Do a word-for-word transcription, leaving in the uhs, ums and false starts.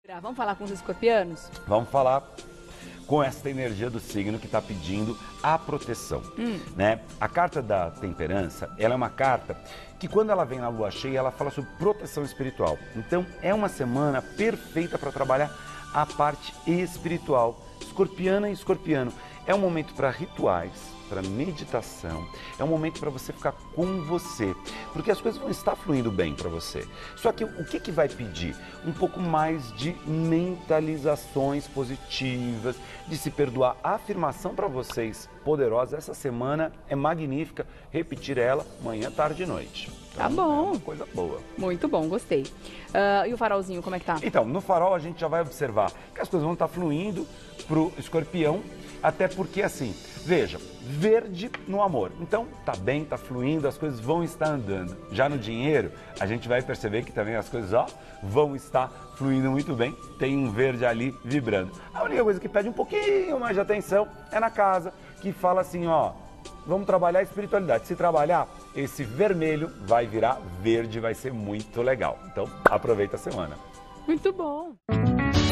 Vamos falar com os escorpianos? Vamos falar com essa energia do signo que está pedindo a proteção, hum. né? A carta da temperança, ela é uma carta que quando ela vem na lua cheia, ela fala sobre proteção espiritual. Então, é uma semana perfeita para trabalhar a parte espiritual. Escorpiana e escorpiano, é um momento para rituais, para meditação, é um momento para você ficar com você, porque as coisas vão estar fluindo bem para você. Só que o que, que vai pedir? Um pouco mais de mentalizações positivas, de se perdoar. A afirmação para vocês poderosa essa semana é magnífica, repetir ela manhã, tarde e noite. Então, tá bom. É uma coisa boa. Muito bom, gostei. Uh, e o farolzinho, como é que tá? Então, no farol a gente já vai observar que as coisas vão estar fluindo pro escorpião, até porque assim, veja, verde no amor. Então, tá bem, tá fluindo, as coisas vão estar andando. Já no dinheiro, a gente vai perceber que também as coisas, ó, vão estar fluindo muito bem. Tem um verde ali vibrando. A única coisa que pede um pouquinho mais de atenção é na casa, que fala assim, ó, vamos trabalhar a espiritualidade. Se trabalhar, esse vermelho vai virar verde, vai ser muito legal. Então, aproveita a semana. Muito bom.